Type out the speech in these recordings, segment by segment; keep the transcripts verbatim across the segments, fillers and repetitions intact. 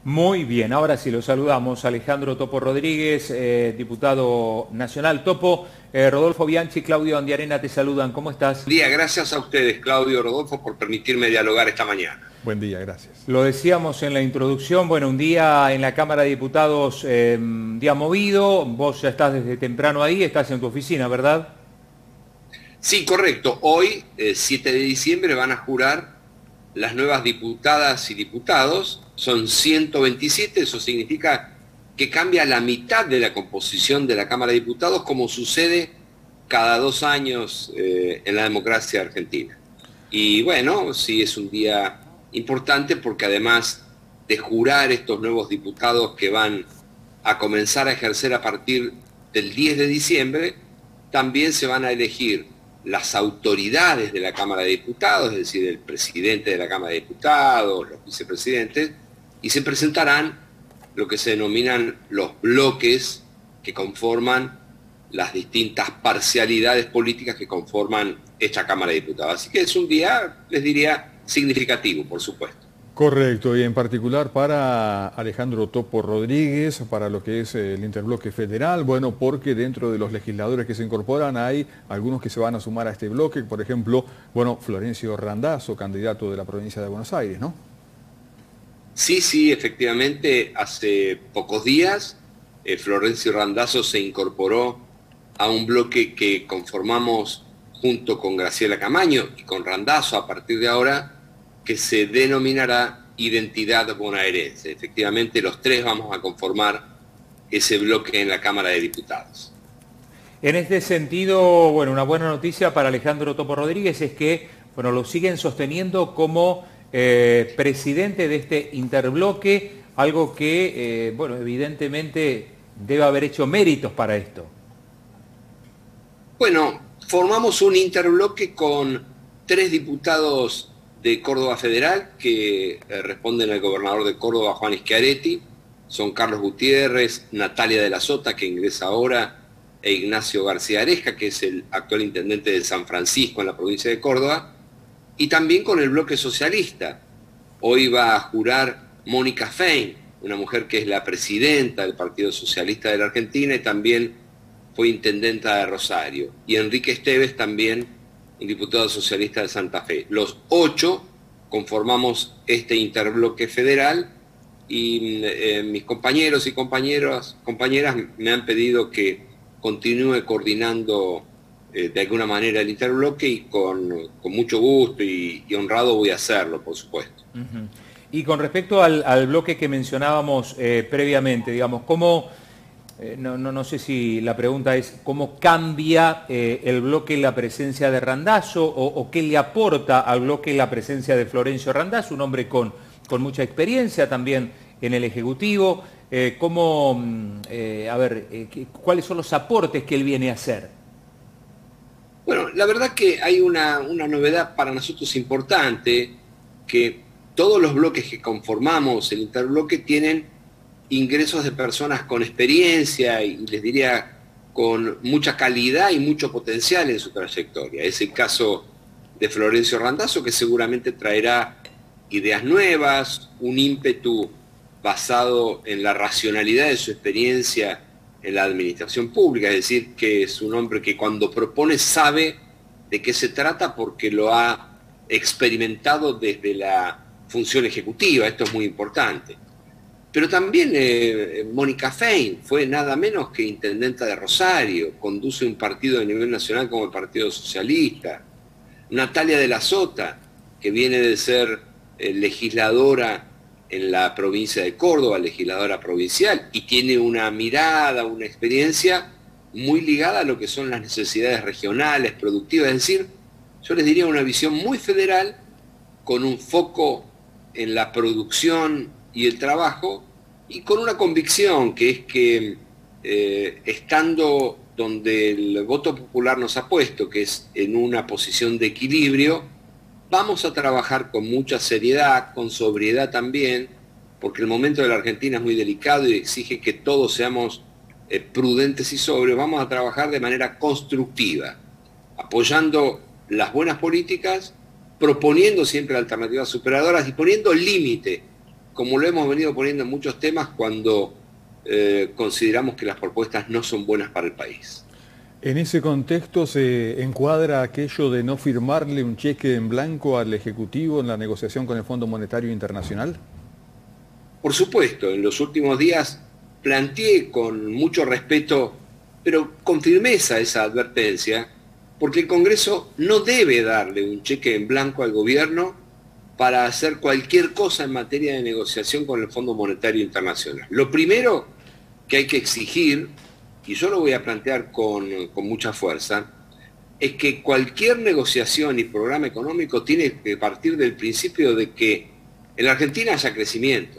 Muy bien, ahora sí lo saludamos. Alejandro Topo Rodríguez, eh, diputado nacional. Topo, eh, Rodolfo Bianchi, Claudio Andiarena te saludan. ¿Cómo estás? Día, gracias a ustedes, Claudio Rodolfo, por permitirme dialogar esta mañana. Buen día, gracias. Lo decíamos en la introducción, bueno, un día en la Cámara de Diputados, eh, un día movido. Vos ya estás desde temprano ahí, estás en tu oficina, ¿verdad? Sí, correcto. Hoy, eh, siete de diciembre, van a jurar las nuevas diputadas y diputados. Son ciento veintisiete, eso significa que cambia la mitad de la composición de la Cámara de Diputados, como sucede cada dos años eh, en la democracia argentina. Y bueno, sí es un día importante porque además de jurar estos nuevos diputados que van a comenzar a ejercer a partir del diez de diciembre, también se van a elegir las autoridades de la Cámara de Diputados, es decir, el presidente de la Cámara de Diputados, los vicepresidentes, y se presentarán lo que se denominan los bloques que conforman las distintas parcialidades políticas que conforman esta Cámara de Diputados. Así que es un día, les diría, significativo, por supuesto. Correcto, y en particular para Alejandro Topo Rodríguez, para lo que es el interbloque federal, bueno, porque dentro de los legisladores que se incorporan hay algunos que se van a sumar a este bloque, por ejemplo, bueno, Florencio Randazzo, candidato de la provincia de Buenos Aires, ¿no? Sí, sí, efectivamente, hace pocos días eh, Florencio Randazzo se incorporó a un bloque que conformamos junto con Graciela Camaño y con Randazzo a partir de ahora, que se denominará Identidad Bonaerense. Efectivamente, los tres vamos a conformar ese bloque en la Cámara de Diputados. En este sentido, bueno, una buena noticia para Alejandro Topo Rodríguez es que, bueno, lo siguen sosteniendo como eh, presidente de este interbloque, algo que, eh, bueno, evidentemente debe haber hecho méritos para esto. Bueno, formamos un interbloque con tres diputados de Córdoba Federal que eh, responden al gobernador de Córdoba, Juan Schiaretti. Son Carlos Gutiérrez, Natalia de la Sota, que ingresa ahora, e Ignacio García Aresca, que es el actual intendente de San Francisco en la provincia de Córdoba, y también con el bloque socialista. Hoy va a jurar Mónica Fein, una mujer que es la presidenta del Partido Socialista de la Argentina y también fue intendenta de Rosario, y Enrique Esteves también, un diputado socialista de Santa Fe. Los ocho conformamos este interbloque federal y eh, mis compañeros y compañeras, compañeras me han pedido que continúe coordinando eh, de alguna manera el interbloque y con, con mucho gusto y, y honrado voy a hacerlo, por supuesto. Uh-huh. Y con respecto al, al bloque que mencionábamos eh, previamente, digamos, ¿cómo... Eh, no, no, no sé si la pregunta es cómo cambia eh, el bloque la presencia de Randazzo o, o qué le aporta al bloque la presencia de Florencio Randazzo, un hombre con, con mucha experiencia también en el Ejecutivo. Eh, cómo, eh, a ver, eh, ¿cuáles son los aportes que él viene a hacer? Bueno, la verdad que hay una, una novedad para nosotros importante, que todos los bloques que conformamos el interbloque tienen ingresos de personas con experiencia y les diría con mucha calidad y mucho potencial en su trayectoria. Es el caso de Florencio Randazzo, que seguramente traerá ideas nuevas, un ímpetu basado en la racionalidad de su experiencia en la administración pública, es decir, que es un hombre que cuando propone sabe de qué se trata porque lo ha experimentado desde la función ejecutiva, esto es muy importante. Pero también eh, Mónica Fein fue nada menos que intendenta de Rosario, conduce un partido de nivel nacional como el Partido Socialista. Natalia de la Sota, que viene de ser eh, legisladora en la provincia de Córdoba, legisladora provincial, y tiene una mirada, una experiencia muy ligada a lo que son las necesidades regionales, productivas, es decir, yo les diría una visión muy federal, con un foco en la producción y el trabajo, y con una convicción que es que eh, estando donde el voto popular nos ha puesto, que es en una posición de equilibrio, vamos a trabajar con mucha seriedad, con sobriedad también, porque el momento de la Argentina es muy delicado y exige que todos seamos eh, prudentes y sobrios. Vamos a trabajar de manera constructiva, apoyando las buenas políticas, proponiendo siempre alternativas superadoras y poniendo límite como lo hemos venido poniendo en muchos temas cuando eh, consideramos que las propuestas no son buenas para el país. En ese contexto se encuadra aquello de no firmarle un cheque en blanco al Ejecutivo en la negociación con el Fondo Monetario Internacional. Por supuesto, en los últimos días planteé con mucho respeto, pero con firmeza esa advertencia, porque el Congreso no debe darle un cheque en blanco al gobierno para hacer cualquier cosa en materia de negociación con el Fondo Monetario Internacional. Lo primero que hay que exigir, y yo lo voy a plantear con, con mucha fuerza, es que cualquier negociación y programa económico tiene que partir del principio de que en la Argentina haya crecimiento.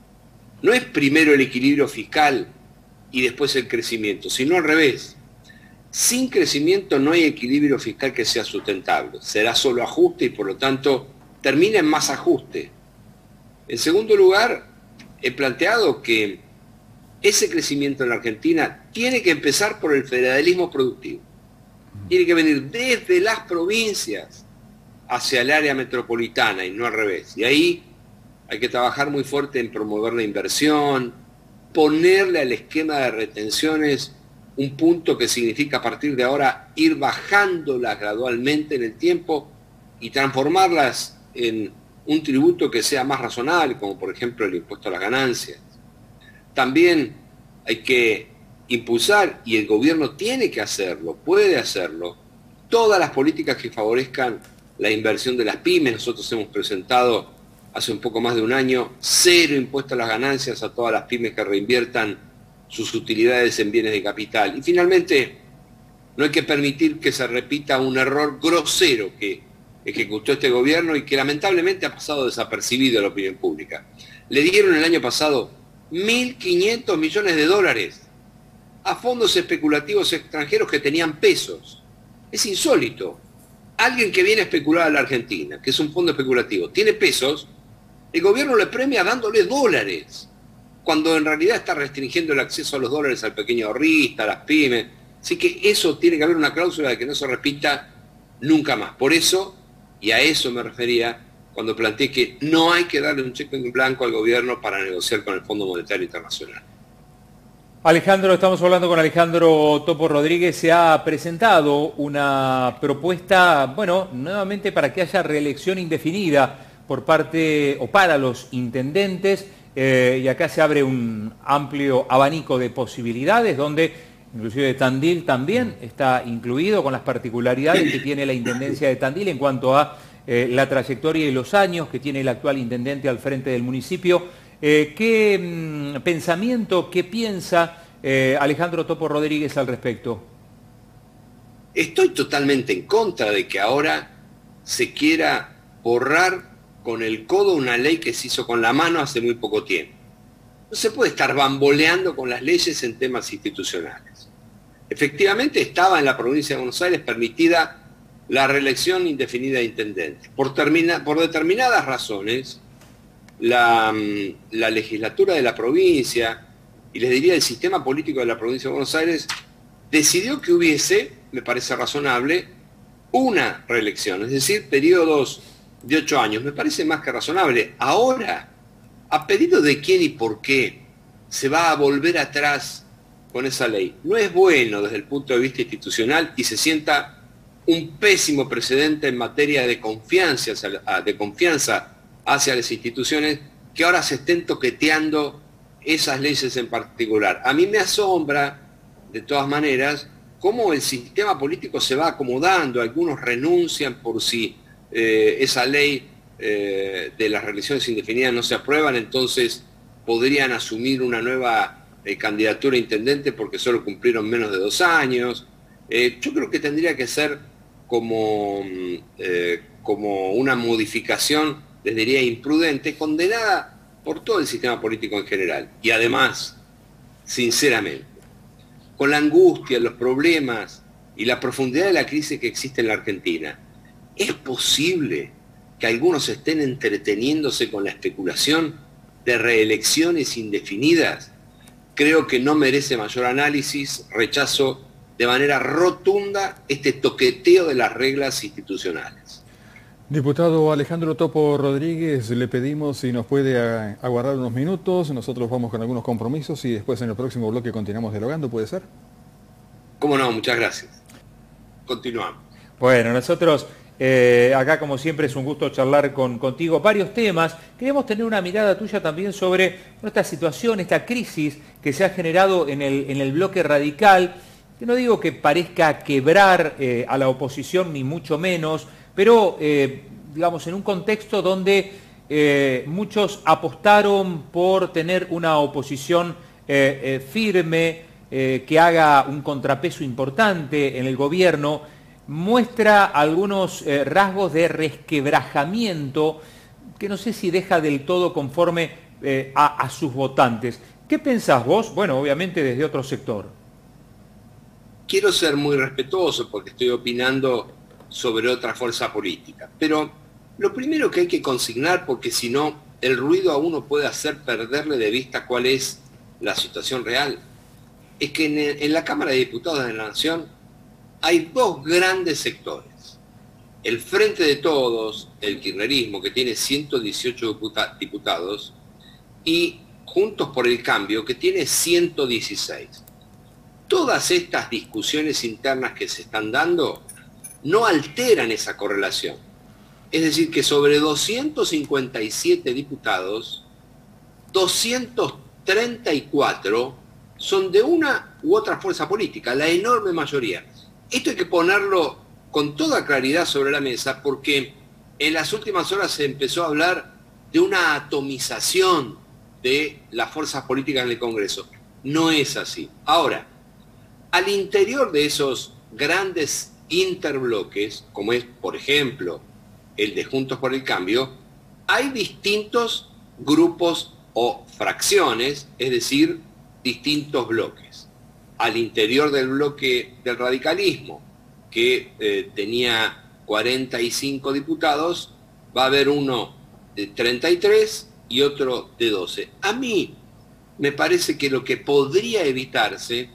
No es primero el equilibrio fiscal y después el crecimiento, sino al revés. Sin crecimiento no hay equilibrio fiscal que sea sustentable. Será solo ajuste y por lo tanto termina en más ajuste. En segundo lugar, he planteado que ese crecimiento en la Argentina tiene que empezar por el federalismo productivo. Tiene que venir desde las provincias hacia el área metropolitana y no al revés. Y ahí hay que trabajar muy fuerte en promover la inversión, ponerle al esquema de retenciones un punto que significa a partir de ahora ir bajándolas gradualmente en el tiempo y transformarlas en un tributo que sea más razonable, como por ejemplo el impuesto a las ganancias. También hay que impulsar, y el gobierno tiene que hacerlo, puede hacerlo, todas las políticas que favorezcan la inversión de las pymes. Nosotros hemos presentado hace un poco más de un año cero impuesto a las ganancias a todas las pymes que reinviertan sus utilidades en bienes de capital. Y finalmente, no hay que permitir que se repita un error grosero que ejecutó este gobierno y que lamentablemente ha pasado desapercibido en la opinión pública. Le dieron el año pasado mil quinientos millones de dólares a fondos especulativos extranjeros que tenían pesos. Es insólito. Alguien que viene a especular a la Argentina, que es un fondo especulativo, tiene pesos, el gobierno le premia dándole dólares, cuando en realidad está restringiendo el acceso a los dólares al pequeño ahorrista, a las pymes. Así que eso tiene que haber una cláusula de que no se repita nunca más. Por eso, y a eso me refería cuando planteé que no hay que darle un cheque en blanco al gobierno para negociar con el Fondo Monetario Internacional. Alejandro, estamos hablando con Alejandro Topo Rodríguez. Se ha presentado una propuesta, bueno, nuevamente para que haya reelección indefinida por parte o para los intendentes, eh, y acá se abre un amplio abanico de posibilidades donde inclusive Tandil también está incluido, con las particularidades que tiene la Intendencia de Tandil en cuanto a eh, la trayectoria y los años que tiene el actual intendente al frente del municipio. Eh, ¿Qué mmm, pensamiento, qué piensa eh, Alejandro Topo Rodríguez al respecto? Estoy totalmente en contra de que ahora se quiera borrar con el codo una ley que se hizo con la mano hace muy poco tiempo. No se puede estar bamboleando con las leyes en temas institucionales. Efectivamente estaba en la provincia de Buenos Aires permitida la reelección indefinida de intendentes. Por, termina, por determinadas razones, la, la legislatura de la provincia, y les diría el sistema político de la provincia de Buenos Aires, decidió que hubiese, me parece razonable, una reelección, es decir, periodos de ocho años. Me parece más que razonable. Ahora, ¿a pedido de quién y por qué se va a volver atrás con esa ley? No es bueno desde el punto de vista institucional y se sienta un pésimo precedente en materia de confianza, de confianza hacia las instituciones que ahora se estén toqueteando esas leyes en particular. A mí me asombra, de todas maneras, cómo el sistema político se va acomodando. Algunos renuncian por si eh, esa ley eh, de las reelecciones indefinidas no se aprueban, entonces podrían asumir una nueva eh, candidatura a intendente porque solo cumplieron menos de dos años. Eh, yo creo que tendría que ser como, eh, como una modificación, les diría imprudente, condenada por todo el sistema político en general. Y además, sinceramente, con la angustia, los problemas y la profundidad de la crisis que existe en la Argentina, ¿es posible que algunos estén entreteniéndose con la especulación de reelecciones indefinidas? Creo que no merece mayor análisis. Rechazo de manera rotunda este toqueteo de las reglas institucionales. Diputado Alejandro Topo Rodríguez, le pedimos si nos puede aguardar unos minutos, nosotros vamos con algunos compromisos y después en el próximo bloque continuamos dialogando, ¿puede ser? Cómo no, muchas gracias. Continuamos. Bueno, nosotros eh, acá como siempre es un gusto charlar con, contigo varios temas. Queríamos tener una mirada tuya también sobre bueno, esta situación, esta crisis que se ha generado en el, en el bloque radical, que no digo que parezca quebrar eh, a la oposición ni mucho menos, pero, eh, digamos, en un contexto donde eh, muchos apostaron por tener una oposición eh, eh, firme, eh, que haga un contrapeso importante en el gobierno, muestra algunos eh, rasgos de resquebrajamiento que no sé si deja del todo conforme eh, a, a sus votantes. ¿Qué pensás vos? Bueno, obviamente desde otro sector. Quiero ser muy respetuoso porque estoy opinando sobre otra fuerza política. Pero lo primero que hay que consignar, porque si no, el ruido a uno puede hacer perderle de vista cuál es la situación real, es que en, el, en la Cámara de Diputados de la Nación hay dos grandes sectores. El Frente de Todos, el kirchnerismo, que tiene ciento dieciocho diputados, y Juntos por el Cambio, que tiene ciento dieciséis. Todas estas discusiones internas que se están dando no alteran esa correlación. Es decir, que sobre doscientos cincuenta y siete diputados, doscientos treinta y cuatro son de una u otra fuerza política, la enorme mayoría. Esto hay que ponerlo con toda claridad sobre la mesa porque en las últimas horas se empezó a hablar de una atomización de las fuerzas políticas en el Congreso. No es así. Ahora, al interior de esos grandes interbloques, como es, por ejemplo, el de Juntos por el Cambio, hay distintos grupos o fracciones, es decir, distintos bloques. Al interior del bloque del radicalismo, que eh, tenía cuarenta y cinco diputados, va a haber uno de treinta y tres y otro de doce. A mí me parece que lo que podría evitarse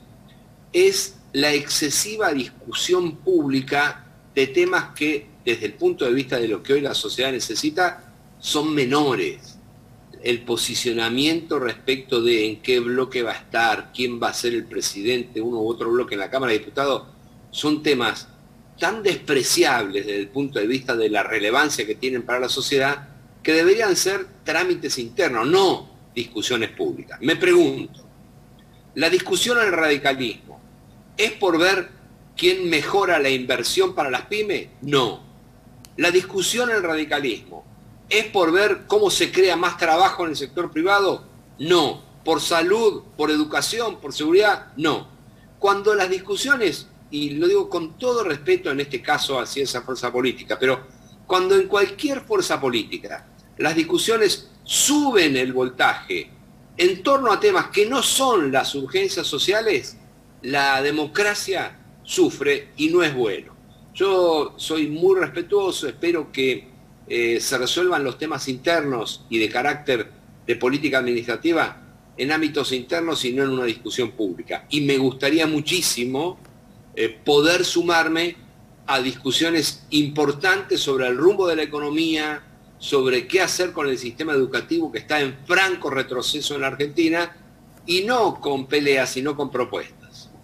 es la excesiva discusión pública de temas que, desde el punto de vista de lo que hoy la sociedad necesita, son menores. El posicionamiento respecto de en qué bloque va a estar, quién va a ser el presidente de uno u otro bloque en la Cámara de Diputados, son temas tan despreciables desde el punto de vista de la relevancia que tienen para la sociedad, que deberían ser trámites internos, no discusiones públicas. Me pregunto, ¿la discusión al radicalismo es por ver quién mejora la inversión para las pymes? No. La discusión al radicalismo ¿es por ver cómo se crea más trabajo en el sector privado? No. ¿Por salud, por educación, por seguridad? No. Cuando las discusiones, y lo digo con todo respeto en este caso hacia esa fuerza política, pero cuando en cualquier fuerza política las discusiones suben el voltaje en torno a temas que no son las urgencias sociales, la democracia sufre y no es bueno. Yo soy muy respetuoso, espero que eh, se resuelvan los temas internos y de carácter de política administrativa en ámbitos internos y no en una discusión pública. Y me gustaría muchísimo eh, poder sumarme a discusiones importantes sobre el rumbo de la economía, sobre qué hacer con el sistema educativo que está en franco retroceso en la Argentina, y no con peleas, sino con propuestas.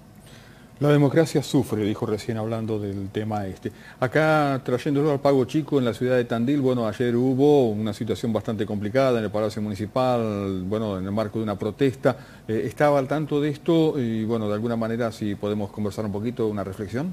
La democracia sufre, dijo recién hablando del tema este. Acá, trayéndolo al Pago Chico, en la ciudad de Tandil, bueno, ayer hubo una situación bastante complicada en el Palacio Municipal, bueno, en el marco de una protesta. Eh, ¿Estaba al tanto de esto? Y bueno, de alguna manera, si podemos conversar un poquito, una reflexión.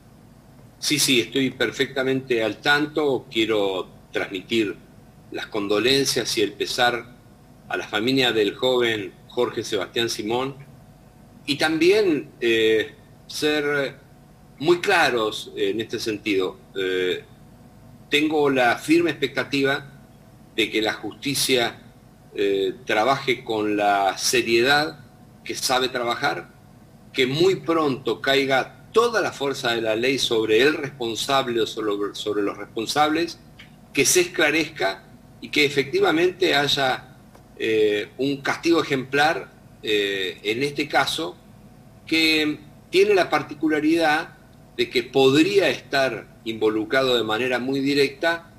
Sí, sí, estoy perfectamente al tanto. Quiero transmitir las condolencias y el pesar a la familia del joven Jorge Sebastián Simón. Y también eh, ser muy claros en este sentido. Eh, tengo la firme expectativa de que la justicia eh, trabaje con la seriedad que sabe trabajar, que muy pronto caiga toda la fuerza de la ley sobre el responsable o sobre, sobre los responsables, que se esclarezca y que efectivamente haya eh, un castigo ejemplar eh, en este caso, que tiene la particularidad de que podría estar involucrado de manera muy directa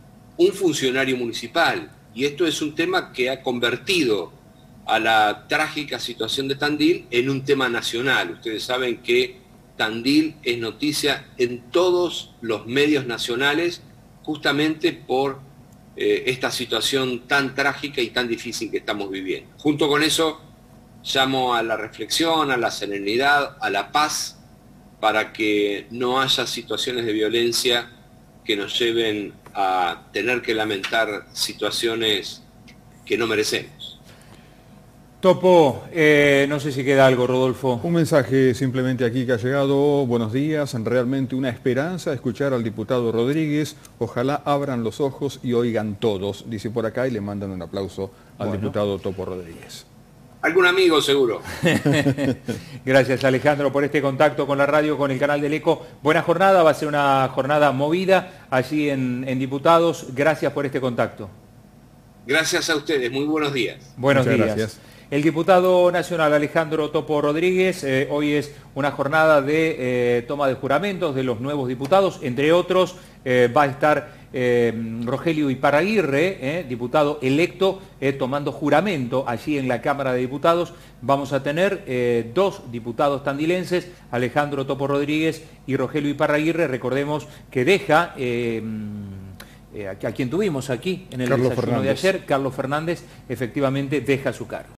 un funcionario municipal. Y esto es un tema que ha convertido a la trágica situación de Tandil en un tema nacional. Ustedes saben que Tandil es noticia en todos los medios nacionales justamente por eh, esta situación tan trágica y tan difícil que estamos viviendo. Junto con eso, llamo a la reflexión, a la serenidad, a la paz, para que no haya situaciones de violencia que nos lleven a tener que lamentar situaciones que no merecemos. Topo, eh, no sé si queda algo, Rodolfo. Un mensaje simplemente aquí que ha llegado. Buenos días, realmente una esperanza escuchar al diputado Rodríguez. Ojalá abran los ojos y oigan todos, dice por acá, y le mandan un aplauso al bueno. diputado Topo Rodríguez. Algún amigo seguro. Gracias, Alejandro, por este contacto con la radio, con el canal del Eco. Buena jornada, va a ser una jornada movida allí en, en Diputados. Gracias por este contacto. Gracias a ustedes, muy buenos días. Buenos Muchas días. Gracias. El diputado nacional Alejandro Topo Rodríguez, eh, hoy es una jornada de eh, toma de juramentos de los nuevos diputados, entre otros eh, va a estar eh, Rogelio Iparraguirre, eh, diputado electo, eh, tomando juramento allí en la Cámara de Diputados. Vamos a tener eh, dos diputados tandilenses, Alejandro Topo Rodríguez y Rogelio Iparraguirre. Recordemos que deja... Eh, a quien tuvimos aquí en el Carlos desayuno Fernández. de ayer, Carlos Fernández, efectivamente deja su cargo.